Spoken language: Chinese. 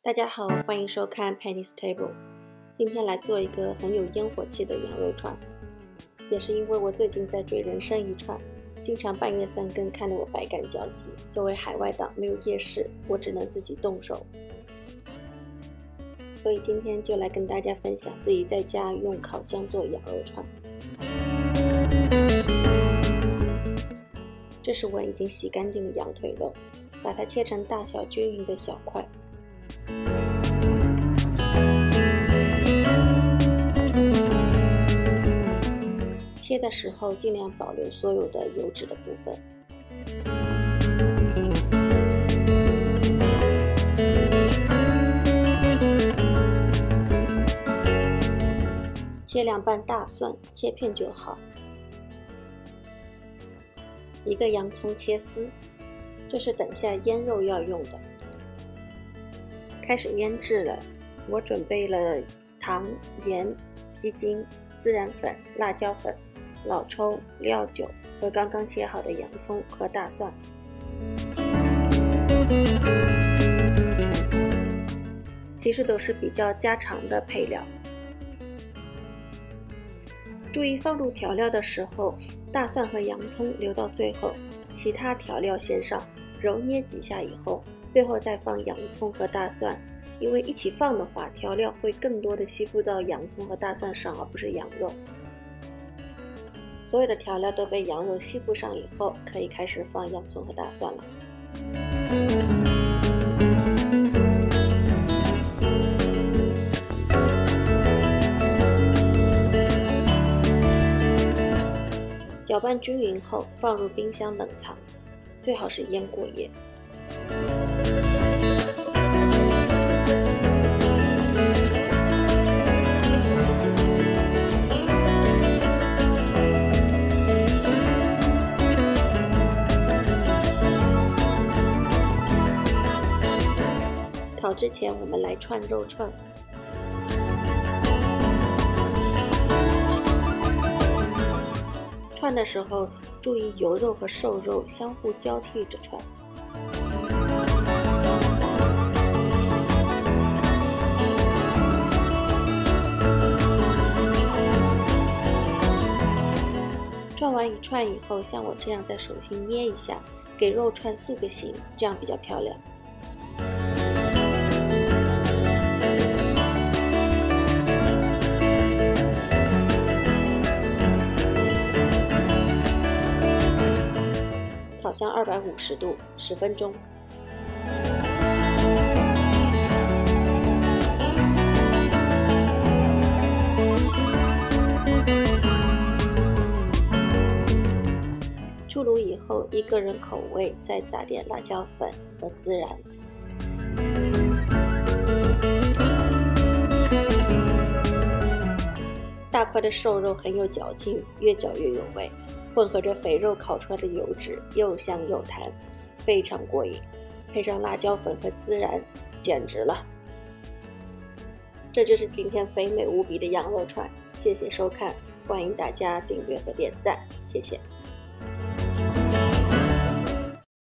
大家好，欢迎收看 Penny's Table。今天来做一个很有烟火气的羊肉串，也是因为我最近在追《人生一串》，经常半夜3更，看得我百感交集。作为海外党，没有夜市，我只能自己动手。所以今天就来跟大家分享自己在家用烤箱做羊肉串。这是我已经洗干净的羊腿肉，把它切成大小均匀的小块。切的时候尽量保留所有的油脂的部分。切2瓣大蒜，切片就好。1个洋葱切丝，这是等下腌肉要用的。开始腌制了，我准备了糖、盐、鸡精、孜然粉、辣椒粉、老抽、料酒和刚刚切好的洋葱和大蒜。其实都是比较家常的配料。注意放入调料的时候，大蒜和洋葱留到最后，其他调料先上，揉捏几下以后，最后再放洋葱和大蒜。因为一起放的话，调料会更多的吸附到洋葱和大蒜上，而不是羊肉。所有的调料都被羊肉吸附上以后，可以开始放洋葱和大蒜了。搅拌均匀后，放入冰箱冷藏，最好是腌过夜。烤之前，我们来串肉串。串的时候，注意油肉和瘦肉相互交替着串。串完一串以后，像我这样在手心捏一下，给肉串塑个形，这样比较漂亮。烤箱250度10分钟。出炉以后，依个人口味再撒点辣椒粉和孜然。大块的瘦肉很有嚼劲，越嚼越有味。混合着肥肉烤出来的油脂，又香又弹，非常过瘾。配上辣椒粉和孜然，简直了！这就是今天肥美无比的羊肉串。谢谢收看，欢迎大家订阅和点赞，谢谢。